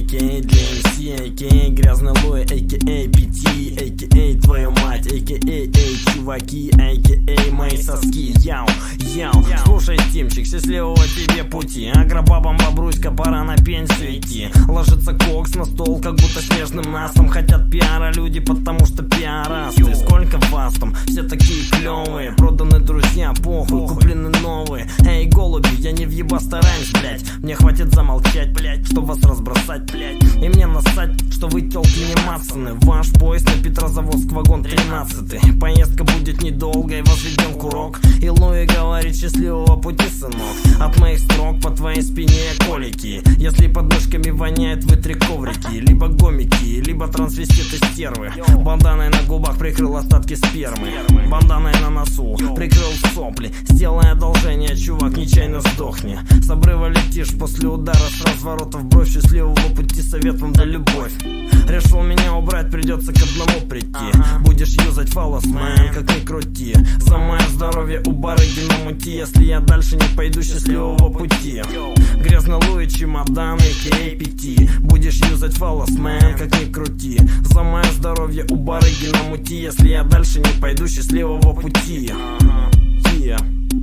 а.к.а. для МС, а.к.а. Грязный Луи, а.к.а. PT, а.к.а. твою мать, а.к.а. эй, чуваки, а.к.а. мои соски. Яу, яу, слушай, Тимчик, счастливого тебе пути. Агробабам бобруська, пора на пенсию идти. Ложится кокс на стол, как будто снежным настом. Хотят пиара люди, потому что пиарасты. Сколько вас там, все такие клевые. Проданы друзья, похуй, куплены новые. Эй, голуби, я не въеба стараюсь, блять. Мне хватит замолчать, блять, что вас разбросать, блять. И мне насать, что вы телки не мацаны. Ваш поезд на Петрозаводск, вагон 13. Поездка будет недолгой, возведен курок. И Луи говорит: счастливого пути, сынок. От моих строк по твоей спине колики. Если под мышками воняет, вытри коврики. Либо гомики, либо трансвеститы стервы. Банданой на губах прикрыл остатки спермы. Банданой на носу прикрыл сопли. Сделай одолжение, чувак, нечаянно сдохни. С обрыва летишь после удара, с разворота в бровь. Счастливого пути, совет вам да любовь. Решил меня убрать, придется к одному прийти. Будешь юзать фалос, мэн, как ни крути. За мое здоровье у барыги намути. Если я дальше не пойду, счастливого пути. Грязный Луи, чемодан, а.к.а. PT. Будешь юзать фалос, мэн, как ни крути. За мое здоровье у барыги намути. Если я дальше не пойду, счастливого пути.